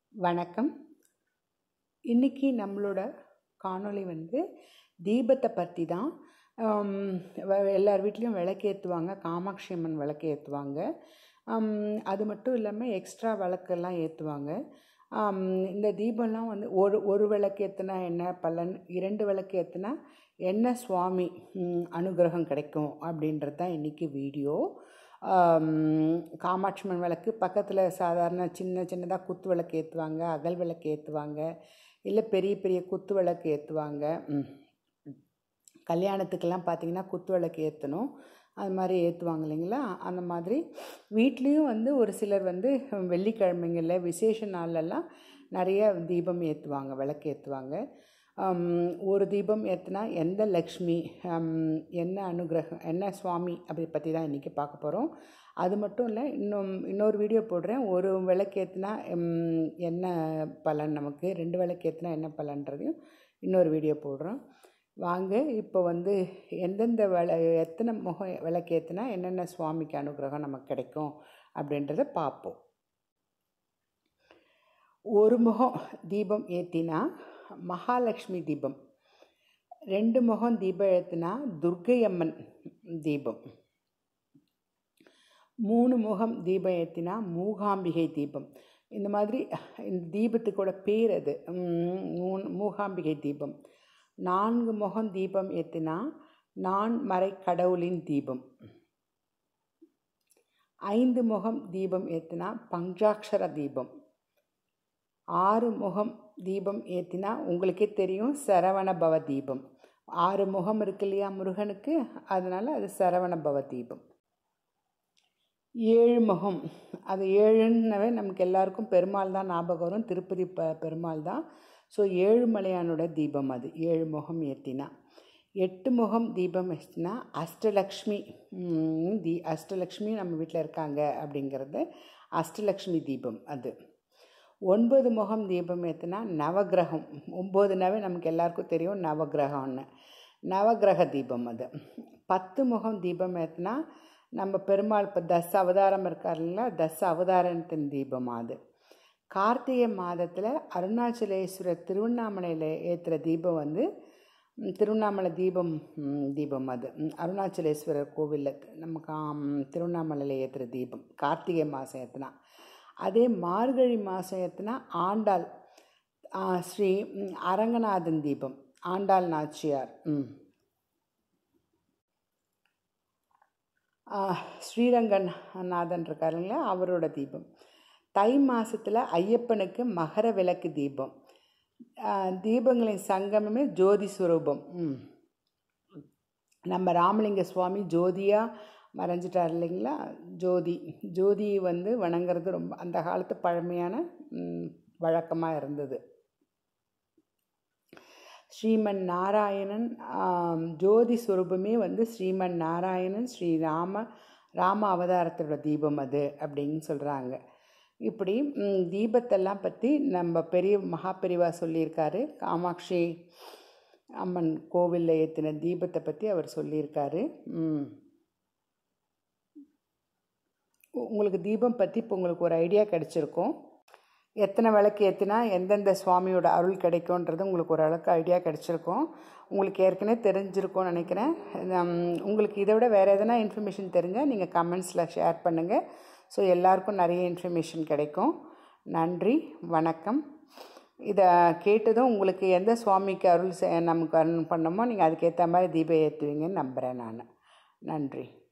வணக்கம். இன்றைக்கி நம்மளோட காணொளி தீபத்தை பற்றி தான். எல்லார் வீட்லேயும் விளக்கேற்றுவாங்க, காமாட்சி அம்மன் விளக்கு ஏற்றுவாங்க. அது மட்டும் இல்லாமல் எக்ஸ்ட்ரா விளக்கெல்லாம் ஏற்றுவாங்க. இந்த தீபம்லாம் ஒரு விளக்கு ஏற்றுனா என்ன பலன், 2 விளக்கு ஏற்றுனா என்ன சுவாமி அனுகிரகம் கிடைக்கும் அப்படின்றது தான் இன்றைக்கி வீடியோ. காமாட்சி அம்மன் விளக்கு பக்கத்தில் சாதாரண சின்னதாக குத்து விளக்கு ஏற்றுவாங்க, அகல் விளக்கு ஏற்றுவாங்க, இல்லை பெரிய பெரிய குத்து விளக்கு ஏற்றுவாங்க. கல்யாணத்துக்கெல்லாம் பார்த்திங்கன்னா குத்து விளக்கு ஏற்றணும், அது மாதிரி ஏற்றுவாங்க இல்லைங்களா. அந்த மாதிரி வீட்லேயும் ஒரு சிலர் வெள்ளிக்கிழமைங்களில் விசேஷ நாள்லெல்லாம் நிறைய தீபம் ஏற்றுவாங்க, விளக்கு ஏற்றுவாங்க. ஒரு தீபம் ஏற்றினா எந்த லக்ஷ்மி, என்ன அனுகிரகம், என்ன சுவாமி அப்படி பற்றி தான் இன்றைக்கி பார்க்க போகிறோம். அது மட்டும் இல்லை, இன்னொரு வீடியோ போடுறேன். ஒரு விளக்கு ஏற்றினா என்ன பலன், நமக்கு 2 விளக்கு ஏற்றினா என்ன பலன்றதையும் இன்னொரு வீடியோ போடுறோம். வாங்க இப்போ எந்தெந்த எத்தனை முகம் விளக்கு ஏற்றினா என்னென்ன சுவாமிக்கு அனுகிரகம் நமக்கு கிடைக்கும் அப்படின்றத பார்ப்போம். ஒரு முகம் தீபம் ஏற்றினா மகாலட்சுமி தீபம், 2 முகம் தீபம் ஏற்றினா துர்க்கை அம்மன் தீபம், 3 முகம் தீபம் ஏற்றினா மூகாம்பிகை தீபம். இந்த மாதிரி இந்த தீபத்துக்கூட பேர் அது மூகாம்பிகை தீபம். 4 முகம் தீபம் ஏற்றினா நான்மறை கடவுளின் தீபம். 5 முகம் தீபம் ஏற்றினா பஞ்சாட்சர தீபம். 6 முகம் தீபம் ஏற்றினா உங்களுக்கே தெரியும் சரவண பவ தீபம். 6 முகம் இருக்கு இல்லையா முருகனுக்கு, அதனால் அது சரவண பவ தீபம். 7 முகம், அது 7ன்னாவே நமக்கு எல்லாருக்கும் பெருமாள் தான் ஞாபகம் வரும், திருப்பதி பெருமாள் தான். ஸோ 7 மலையானோட தீபம் அது 7 முகம் ஏற்றினா. 8 முகம் தீபம் ஏற்றினா அஷ்டலக்ஷ்மி அஷ்டலக்ஷ்மி நம்ம வீட்டில் இருக்காங்க அப்படிங்கிறது அஷ்டலக்ஷ்மி தீபம் அது. 9 முகம் தீபம் ஏற்றினா நவகிரகம். 9னாவே நமக்கு எல்லாருக்கும் தெரியும் நவகிரகம்னு, நவகிரக தீபம் அது. 10 முகம் தீபம் ஏற்றினா நம்ம பெருமாள் இப்போ 10 அவதாரம் இருக்கார் இல்லைங்களா, 10 அவதாரத்தின் தீபம் அது. கார்த்திகை மாதத்தில் அருணாச்சலேஸ்வரர் திருவண்ணாமலையில் ஏற்றுற தீபம் திருவண்ணாமலை தீபம் அது. அருணாச்சலேஸ்வரர் கோவிலில் நம்ம திருவண்ணாமலையில் ஏற்றுற தீபம் கார்த்திகை மாதம் ஏற்றினா. அதே மார்கழி மாதம் ஏற்றினா ஆண்டாள் ஸ்ரீ அரங்கநாதன் தீபம், ஆண்டாள் நாச்சியார் ஸ்ரீரங்கநாதன் இருக்கார் இல்லைங்களா, அவரோட தீபம். தை மாதத்தில் ஐயப்பனுக்கு மகர விளக்கு தீபம். தீபங்களின் சங்கமமே ஜோதி சுரூபம். நம்ம ராமலிங்க சுவாமி ஜோதியாக மறைஞ்சிட்டார் இல்லைங்களா, ஜோதி வணங்குறது ரொம்ப அந்த காலத்து பழமையான வழக்கமாக இருந்தது. ஸ்ரீமன் நாராயணன் ஜோதி சுரூபமே ஸ்ரீமன் நாராயணன் ஸ்ரீ ராம அவதாரத்தோட தீபம் அது அப்படின்னு சொல்கிறாங்க. இப்படி தீபத்தெல்லாம் பற்றி நம்ம பெரிய மகாபெரிவா சொல்லியிருக்காரு. காமாட்சி அம்மன் கோவிலில் ஏற்றின தீபத்தை பற்றி அவர் சொல்லியிருக்காரு. உங்களுக்கு தீபம் பற்றி இப்போ உங்களுக்கு ஒரு ஐடியா கிடச்சிருக்கும். எத்தனை விளக்கு ஏற்றினா எந்தெந்த சுவாமியோட அருள் கிடைக்கும்ன்றது உங்களுக்கு ஓரளவுக்கு ஐடியா கிடச்சிருக்கும். உங்களுக்கு ஏற்கனவே தெரிஞ்சிருக்கும்னு நினைக்கிறேன். உங்களுக்கு இதை விட வேறு எதனா இன்ஃபர்மேஷன் தெரிஞ்சால் நீங்கள் கமெண்ட்ஸில் ஷேர் பண்ணுங்கள். ஸோ எல்லாருக்கும் நிறைய இன்ஃபர்மேஷன் கிடைக்கும். நன்றி, வணக்கம். இதை கேட்டதும் உங்களுக்கு எந்த சுவாமிக்கு அருள் நமக்கு அருள் பண்ணமோ நீங்கள் அதுக்கேற்ற மாதிரி தீபம் ஏற்றுவீங்கன்னு நம்புகிறேன் நான். நன்றி.